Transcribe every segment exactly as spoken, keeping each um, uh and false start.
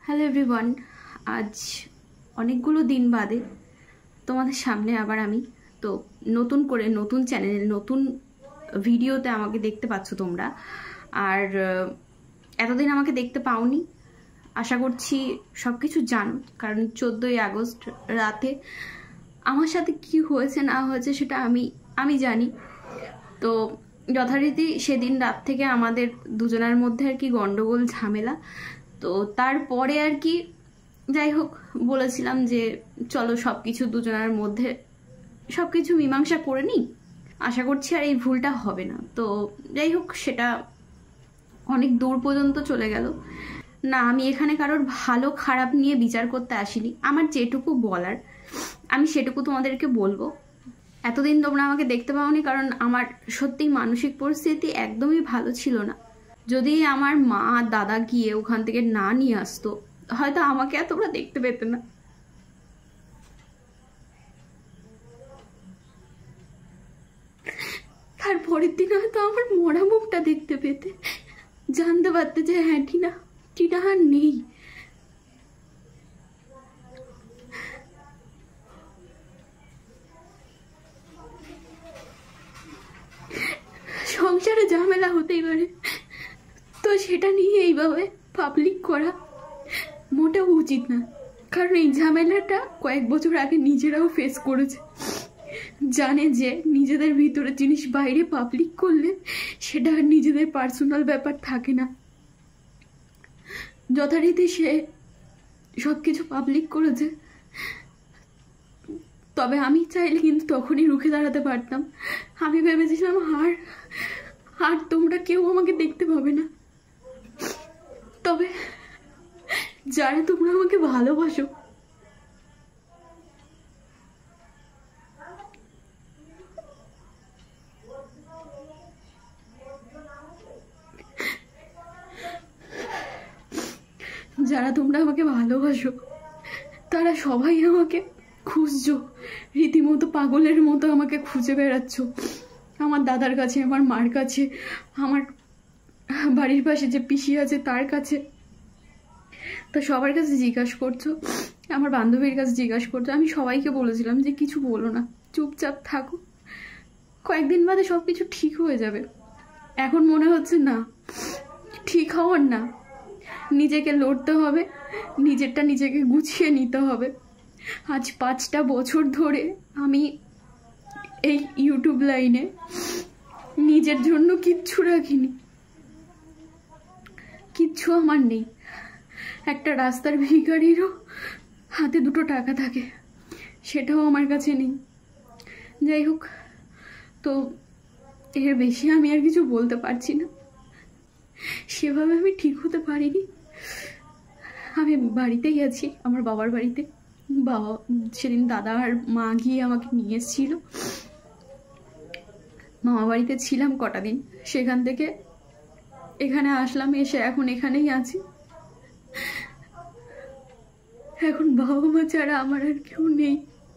Hello everyone, আজ অনেকগুলো দিন বাদে তোমাদের সামনে আবার আমি তো নতুন করে নতুন চ্যানেলে নতুন ভিডিওতে আমাকে দেখতে পাচ্ছ তোমরা। আর এতদিন আমাকে দেখতে পাওনি, আশা করছি সব কিছু জানো, কারণ চোদ্দোই আগস্ট রাতে আমার সাথে কি হয়েছে না হয়েছে সেটা আমি আমি জানি। তো যথারীতি সেদিন রাত থেকে আমাদের দুজনের মধ্যে আর কি গন্ডগোল ঝামেলা। তো তারপরে আর কি যাই হোক বলেছিলাম যে চলো সব কিছু দুজনের মধ্যে সব কিছু মীমাংসা করে নিই, আশা করছি আর এই ভুলটা হবে না। তো যাই হোক সেটা অনেক দূর পর্যন্ত চলে গেল না। আমি এখানে কারোর ভালো খারাপ নিয়ে বিচার করতে আসিনি, আমার যেটুকু বলার আমি সেটুকু তোমাদেরকে বলবো। এতদিন তোমরা আমাকে দেখতে পাওনি কারণ আমার সত্যি মানসিক পরিস্থিতি একদমই ভালো ছিল না। যদি আমার মা দাদা গিয়ে ওখান থেকে না নিয়ে আসতো হয়তো আমাকে আর তোমরা দেখতে পেতে না। তারপরের দিন হয়তো আমার মরা মুখটা দেখতে পেতে, জানতে পারতে যে হ্যাঁ টিনা টিনা আর নেই। সংসারে ঝামেলা হতেই পারে, তো সেটা নিয়ে এইভাবে পাবলিক করা মোটেও উচিত না। কারণ এই ঝামেলাটা কয়েক বছর আগে নিজেরাও ফেস করেছে, জানে যে নিজেদের ভিতরে জিনিস বাইরে পাবলিক করলে সেটা আর নিজেদের পার্সোনাল ব্যাপার থাকে না। যথারীতি সে সব কিছু পাবলিক করেছে, তবে আমি চাইলে কিন্তু তখনই রুখে দাঁড়াতে পারতাম। আমি ভেবেছিলাম আর আর তোমরা কেউ আমাকে দেখতে পাবে না, তবে যারা তোমরা আমাকে ভালোবাসো যারা তোমরা আমাকে ভালোবাসো তারা সবাই আমাকে খুঁজছো, রীতিমতো পাগলের মতো আমাকে খুঁজে বেড়াচ্ছ। আমার দাদার কাছে, আমার মার কাছে, আমার বাড়ির পাশে যে পিসি আছে তার কাছে, তো সবার কাছে জিজ্ঞাসা করছো, আমার বান্ধবীর কাছে জিজ্ঞাসা করছো। আমি সবাইকে বলেছিলাম যে কিছু বলো না, চুপচাপ থাকো, কয়েকদিন বাদে সব কিছু ঠিক হয়ে যাবে। এখন মনে হচ্ছে না, ঠিক হওয়ার না, নিজেকে লড়তে হবে, নিজেরটা নিজেকে গুছিয়ে নিতে হবে। আজ পাঁচটা বছর ধরে আমি এই ইউটিউব লাইনে নিজের জন্য কিচ্ছু রাখিনি, কিচ্ছু আমার নেই। একটা রাস্তার ভিখারিরও হাতে দুটো টাকা থাকে, সেটাও আমার কাছে নেই। যাই হোক, তো এর বেশি আমি আর কিছু বলতে পারছি না। সেভাবে আমি ঠিক হতে পারিনি। আমি বাড়িতে গেছি, আমার বাবার বাড়িতে। বাবা সেদিন দাদা আর মা গিয়ে আমাকে নিয়ে এসেছিল, মামা বাড়িতে ছিলাম কটা দিন, সেখান থেকে এখানে আসলাম, এসে এখন এখানেই আছি। এখন বাবা মা ছাড়া আমার আর কেউ নেই।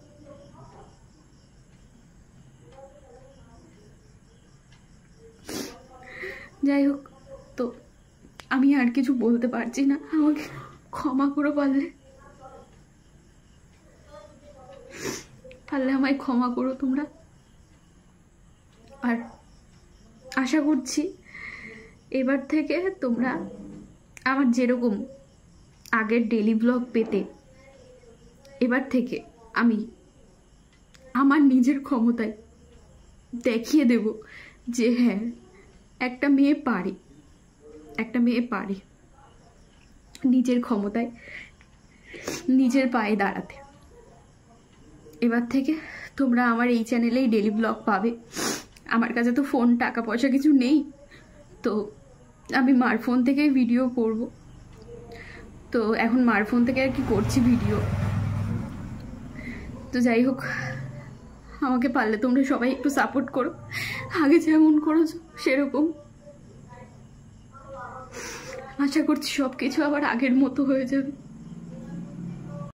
যাই হোক, তো আমি আর কিছু বলতে পারছি না, আমাকে ক্ষমা করে পারলে পারলে আমায় ক্ষমা করো তোমরা। আর আশা করছি এবার থেকে তোমরা আমার যেরকম আগের ডেলি ব্লগ পেতে, এবার থেকে আমি আমার নিজের ক্ষমতায় দেখিয়ে দেব যে হ্যাঁ একটা মেয়ে পারে, একটা মেয়ে পারে নিজের ক্ষমতায় নিজের পায়ে দাঁড়াতে। এবার থেকে তোমরা আমার এই চ্যানেলেই ডেলি ব্লগ পাবে। আমার কাছে তো ফোন টাকা পয়সা কিছু নেই, তো আমি মার ফোন থেকেই ভিডিও করব। তো এখন মার ফোন থেকে আর কি করছি ভিডিও। তো যাই হোক, আমাকে পারলে তোমরা সবাই একটু সাপোর্ট করো, আগে যেমন করেছো সেরকম। আশা করছি সব কিছু আবার আগের মতো হয়ে যাবে।